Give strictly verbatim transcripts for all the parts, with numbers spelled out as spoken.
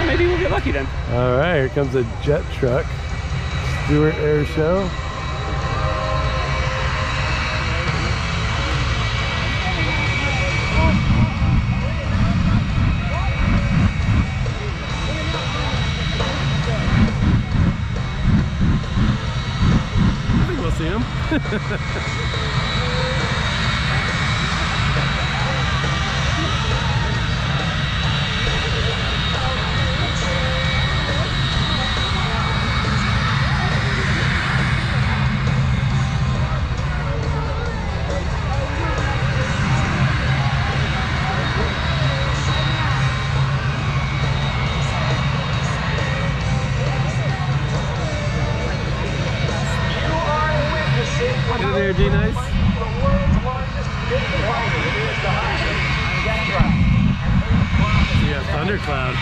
maybe we'll get lucky then. All right, here comes a jet truck. Stuart Air Show. I think we'll see him. Hey there, D Nice. Yeah, thundercloud.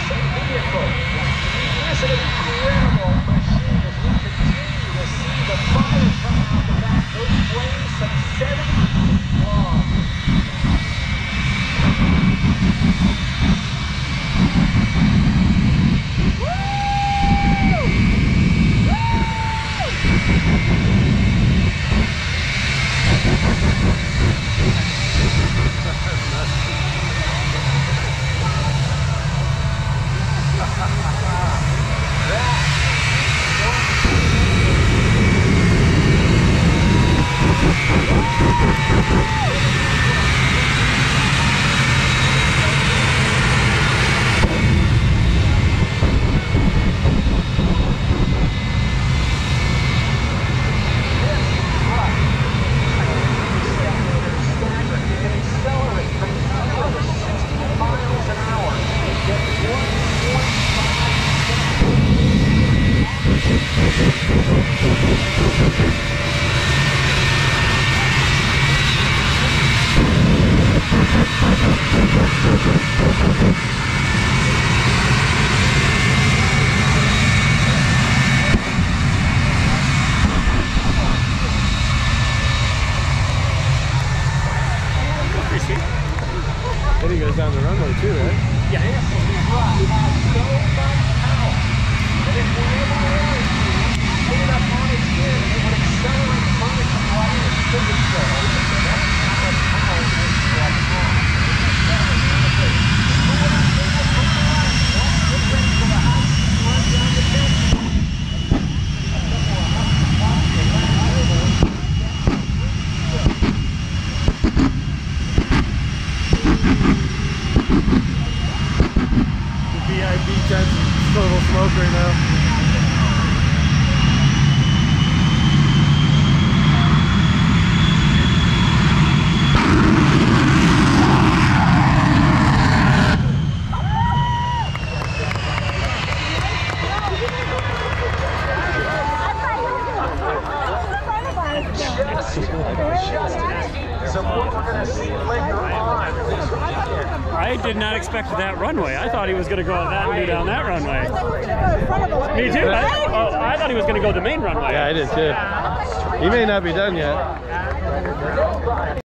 It's an incredible machine as we continue to see the fire come out the back. Those flames some seventy feet long. Then he goes down the runway too, right? Yeah. This truck has so much power that if we're able to put it up on its gear, it would accelerate further from right in the physics show. That's how much power this truck has. Get ready for the high speed run down the pit. V I P jet's still a little smoke right now. I did not expect that runway. I thought he was going to go on that and do down that runway. Me too. I, oh, I thought he was going to go the main runway. Yeah, I did too. He may not be done yet.